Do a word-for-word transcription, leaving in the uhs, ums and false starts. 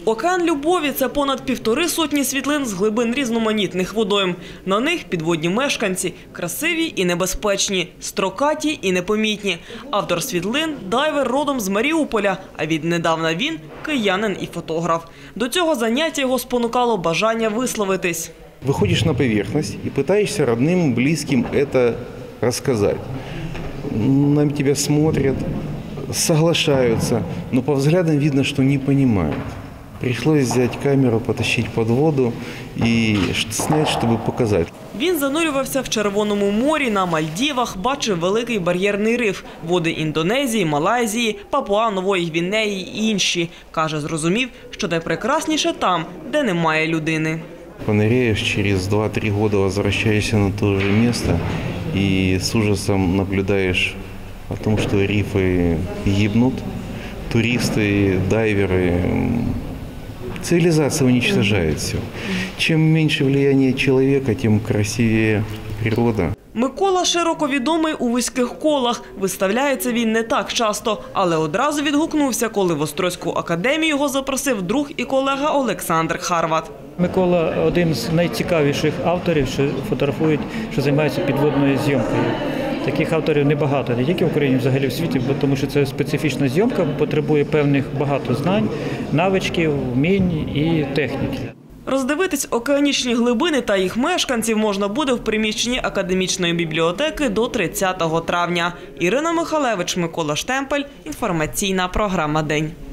Океан любові – це понад півтори сотні світлин з глибин різноманітних водойм. На них підводні мешканці – красиві і небезпечні, строкаті і непомітні. Автор світлин – дайвер родом з Маріуполя, а віднедавна він – киянин і фотограф. До цього заняття його спонукало бажання висловитись. Выходишь на поверхность и пытаешься родным, близким это рассказать. На тебя смотрят, соглашаются, но по взглядам видно, что не понимают. Пришлось взять камеру, потащить под воду и снять, чтобы показать. Він занурювався в Червоному морі, на Мальдівах, бачив великий бар'єрний риф, води Індонезії, Малайзії, Папуа-Нової Гвінеї і інші. Каже, зрозумів, що найпрекрасніше там, де немає людини. Поныряешь, через два-три года возвращаешься на то же место и с ужасом наблюдаешь о том, что рифы гибнут, туристы, дайверы. Цивилизация уничтожает все. Чем меньше влияние человека, тем красивее природа. Микола широко відомий у вузьких колах. Виставляється він не так часто, але одразу відгукнувся, коли в Острозьку академію його запросив друг і колега Олександр Харват. Микола – один з найцікавіших авторів, що фотографують, що займаються підводною зйомкою. Таких авторів небагато, не тільки в Україні, взагалі в світі, тому що це специфічна зйомка, потребує певних багато знань, навичків, вмінь і техніки. Роздивитись океанічні глибини та їх мешканців можна буде в приміщенні академічної бібліотеки до тридцятого травня. Ірина Михалевич, Микола Штемпель. Інформаційна програма «День».